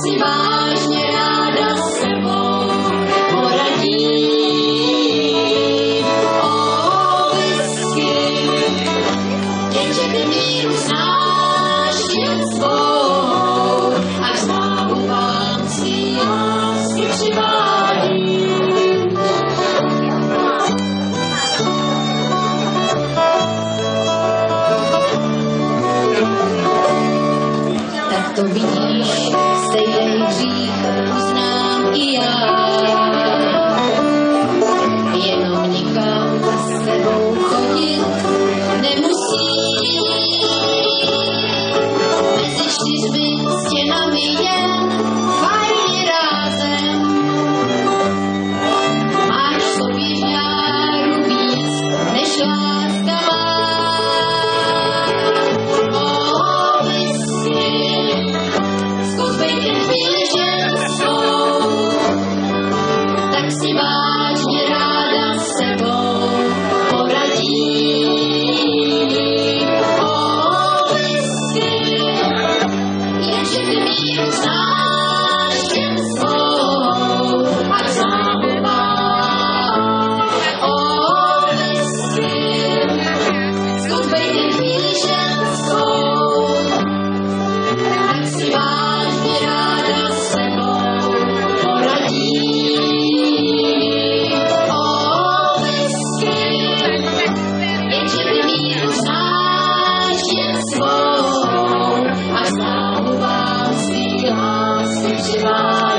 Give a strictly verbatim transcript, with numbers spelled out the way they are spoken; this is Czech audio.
si vážně ráda s sebou poradím. O whisky, jenže ty míru znáš jen svou, až znovu vám si lásky přivádí. Tak to vidíš, stejnej hřích uznám i já. Jenom nikam s tebou chodit nemusím. Mezi čtyřmi stěnami jen fajn rázem. Máš v sobě žáru víc než láska má. O whisky, zkus bejt jen chvíli ženskou, tak si vážně ráda s sebou poradím. O whisky, jenže ty míru znáš jen svou, a záhubám. O whisky, zkus bejt jen chvíli ženskou, tak si vážně ráda s sebou poradím. O whisky, jenže ty míru znáš jen svou, a znovu vám svý lásky přivádí.